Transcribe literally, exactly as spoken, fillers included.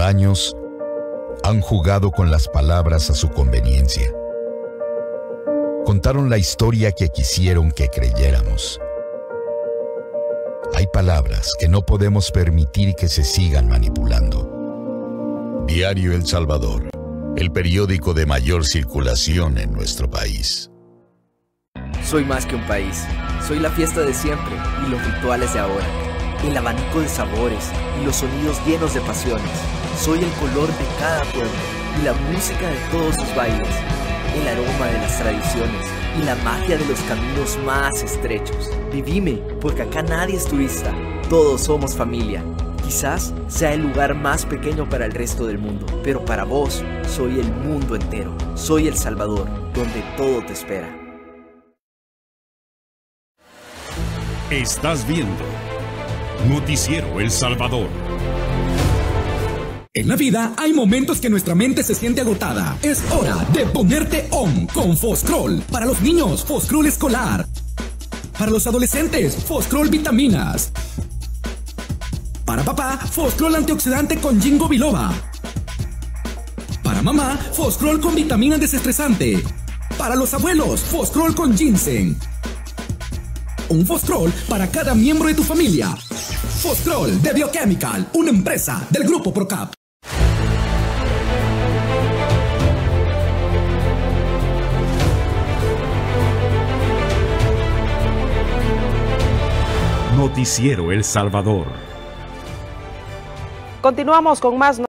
años han jugado con las palabras a su conveniencia. Contaron la historia que quisieron que creyéramos. Hay palabras que no podemos permitir que se sigan manipulando. Diario El Salvador, el periódico de mayor circulación en nuestro país. Soy más que un país. Soy la fiesta de siempre y los rituales de ahora. El abanico de sabores y los sonidos llenos de pasiones. Soy el color de cada pueblo y la música de todos sus bailes. El aroma de las tradiciones y la magia de los caminos más estrechos. Vivime, porque acá nadie es turista. Todos somos familia. Quizás sea el lugar más pequeño para el resto del mundo, pero para vos soy el mundo entero. Soy El Salvador, donde todo te espera. Estás viendo Noticiero El Salvador. En la vida hay momentos que nuestra mente se siente agotada. Es hora de ponerte on con Foscrol. Para los niños, Foscrol escolar. Para los adolescentes, Foscrol vitaminas. Para papá, Foscrol antioxidante con Ginkgo biloba. Para mamá, Foscrol con vitamina desestresante. Para los abuelos, Foscrol con ginseng. Un Foscrol para cada miembro de tu familia. Foscrol de Biochemical, una empresa del Grupo Procap. Noticiero El Salvador. Continuamos con más